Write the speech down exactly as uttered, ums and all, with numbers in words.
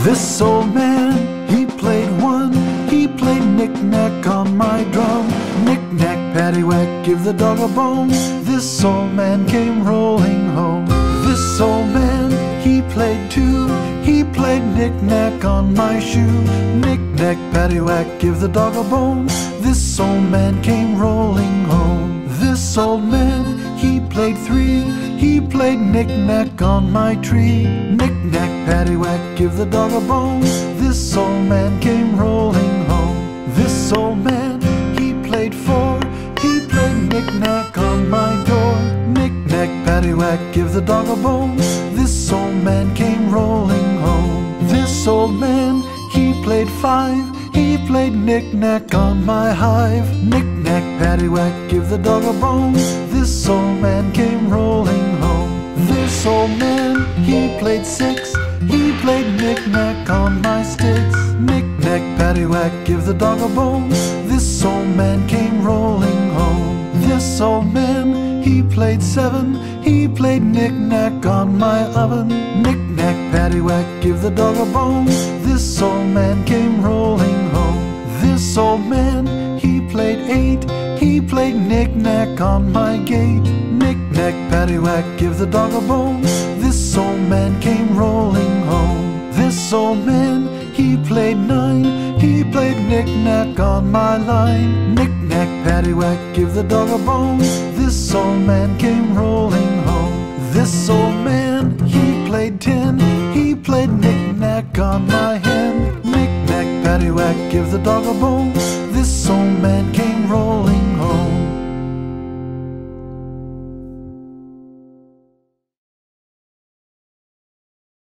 This old man, he played one. He played knick-knack on my drum. Knick-knack, paddywhack, give the dog a bone. This old man came rolling home. This old man, he played two. He played knick-knack on my shoe. Knick-knack, paddywhack, give the dog a bone. This old man came rolling home. This old man, he played three. He played knick-knack on my tree. Knick-knack, paddywhack, give the dog a bone. This old man came rolling home. This old man, he played four. He played knick-knack on my door. Knick-knack, paddywhack, give the dog a bone. This old man came rolling home. This old man, he played five. He played knick-knack on my hive. Knick-knack, paddywhack, give the dog a bone. This old man came rolling home. This old man, he played six. He played knick-knack on my sticks. Knick-knack, paddywhack, give the dog a bone. This old man came rolling home. This old man, he played seven. He played knick-knack on my oven. Knick-knack, paddywhack, give the dog a bone. This old man came rolling home. This old man, he played eight. He played knick-knack on my gate. Knick-knack, paddywhack, give the dog a bone. This old man came rolling home. This old man, he played nine. He played knick-knack on my line. Knick-knack, paddywhack, give the dog a bone. This old man came rolling home. This old man, he played ten. He played knick-knack on my hen. Knick-knack, paddywhack, give the dog a bone. This old man came rolling home.